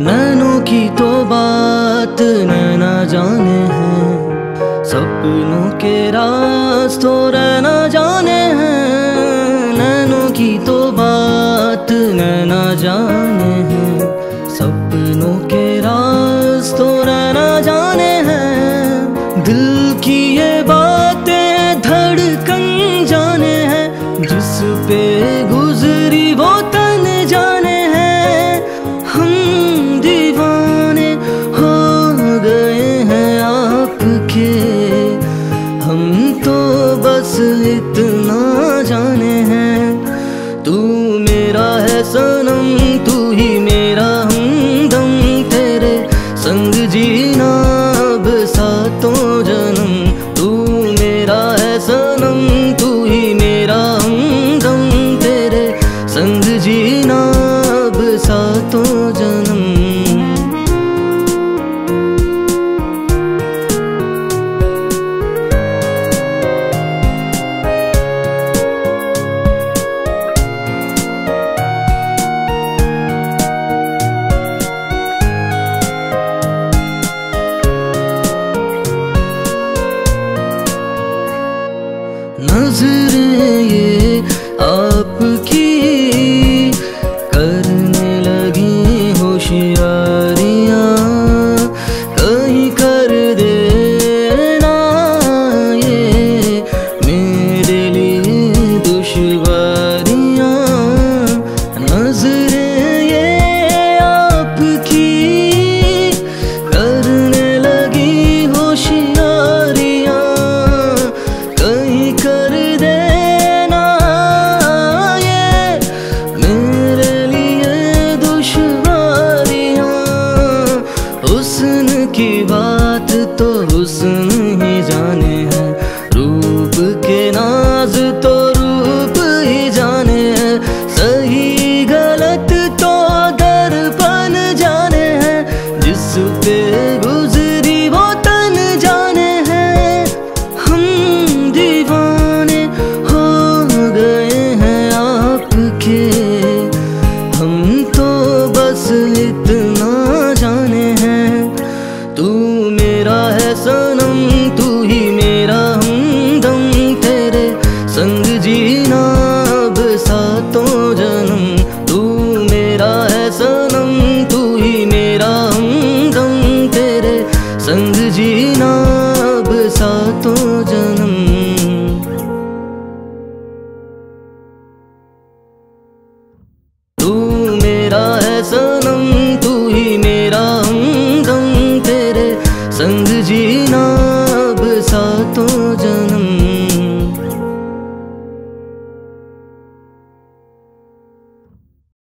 नैनों की तो बात नैना जाने हैं, सपनों के राज तो रहना जाने हैं। नैनों की तो बात नैना जाने हैं, सपनों के राज तो रहना जाने हैं। दिल की ये बातें धड़कन जाने हैं, जिस पे गुजरी वो तन जाने हैं। हम दीवाने हो गए हैं आपके, हम तो बस इतना जाने हैं। तू मेरा है सनम, तू ही मेरा हमदम, तेरे संग जीना अब सातों जन्म। तू मेरा है सनम, तू ही मेरा हमदम, तेरे संग जीना अब सातों जन्म। नजरें ये आपकी करने लगी होशियारियां, कहीं कर देना ये मेरे लिए दुश्वारियां। नजरें ये आपकी करने लगी होशियारियां, कहीं कर देना ये मेरे लिए दुश्वारियां। हुस्न की बात तो हुस्न ही जाने हैं, रूप के नाज तो रूप ही जाने हैं। सही गलत तो दर्पण जाने हैं, जिस पे गुजरी वो तन जाने हैं। हम दीवाने हो गए हैं आपके, हम तो बस इतना जाने हैं। तू मेरा है सनम, तू ही मेरा हमदम, तेरे संग जीना अब सातों जन्म। तू मेरा है सनम, तू ही मेरा हमदम, तेरे संग जीना अब सातों जन्म। तू मेरा है सनम, तू ही मेरा हमदम, तेरे संग जीना अब सातों जन्म।